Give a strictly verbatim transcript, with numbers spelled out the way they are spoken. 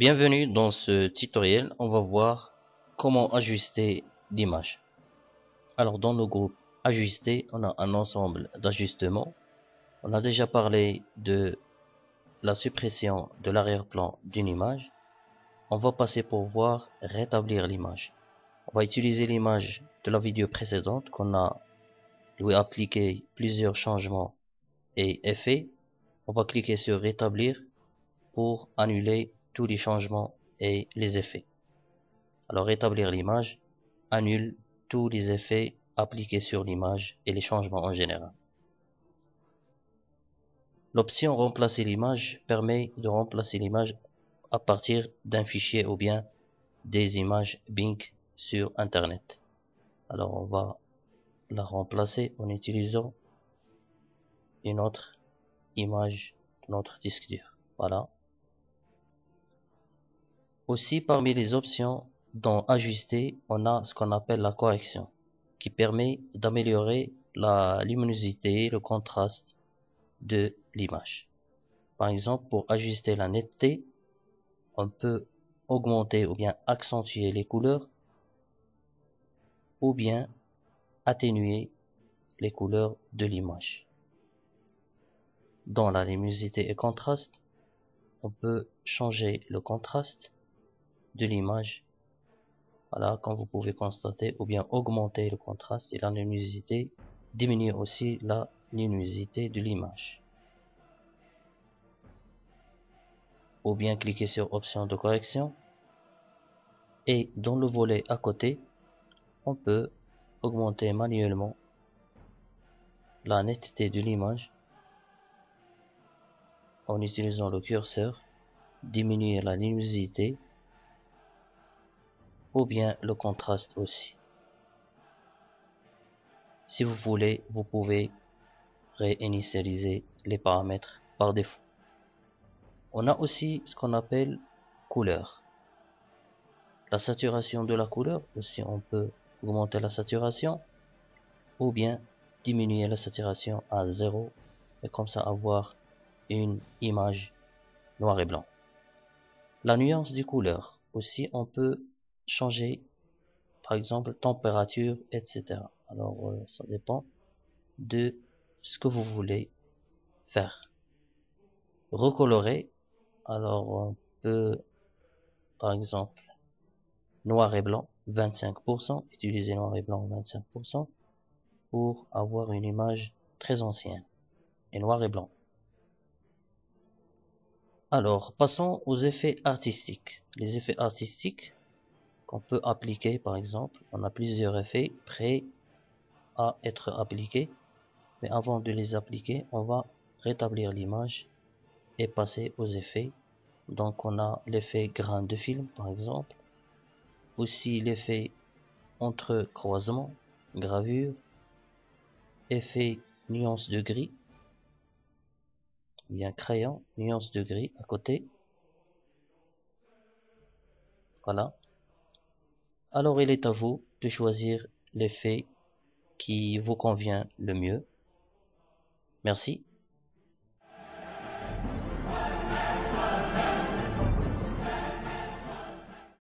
Bienvenue dans ce tutoriel, on va voir comment ajuster l'image. Alors dans le groupe ajuster, on a un ensemble d'ajustements. On a déjà parlé de la suppression de l'arrière-plan d'une image. On va passer pour voir rétablir l'image. On va utiliser l'image de la vidéo précédente qu'on a lui appliqué plusieurs changements et effets. On va cliquer sur rétablir pour annuler tous les changements et les effets. Alors rétablir l'image annule tous les effets appliqués sur l'image et les changements en général. L'option remplacer l'image permet de remplacer l'image à partir d'un fichier ou bien des images Bing sur Internet. Alors on va la remplacer en utilisant une autre image de notre disque dur. Voilà. Aussi, parmi les options dans ajuster, on a ce qu'on appelle la correction, qui permet d'améliorer la luminosité, le contraste de l'image. Par exemple, pour ajuster la netteté, on peut augmenter ou bien accentuer les couleurs, ou bien atténuer les couleurs de l'image. Dans la luminosité et contraste, on peut changer le contraste de l'image, voilà, comme vous pouvez constater, ou bien augmenter le contraste et la luminosité, diminuer aussi la luminosité de l'image. Ou bien cliquer sur option de correction et dans le volet à côté, on peut augmenter manuellement la netteté de l'image en utilisant le curseur, diminuer la luminosité ou bien le contraste aussi. Si vous voulez, vous pouvez réinitialiser les paramètres par défaut. On a aussi ce qu'on appelle couleur. La saturation de la couleur, aussi on peut augmenter la saturation ou bien diminuer la saturation à zéro et comme ça avoir une image noir et blanc. La nuance du couleur, aussi on peut changer par exemple température, et cetera. Alors euh, ça dépend de ce que vous voulez faire. Recolorer, alors on peut par exemple noir et blanc vingt-cinq pour cent, utiliser noir et blanc vingt-cinq pour cent pour avoir une image très ancienne et noir et blanc. Alors passons aux effets artistiques. Les effets artistiques qu'on peut appliquer, par exemple, on a plusieurs effets prêts à être appliqués, mais avant de les appliquer, on va rétablir l'image et passer aux effets. Donc on a l'effet grain de film par exemple, aussi l'effet entre croisement, gravure, effet nuance de gris, bien crayon, nuance de gris à côté. Voilà. Alors il est à vous de choisir l'effet qui vous convient le mieux. Merci.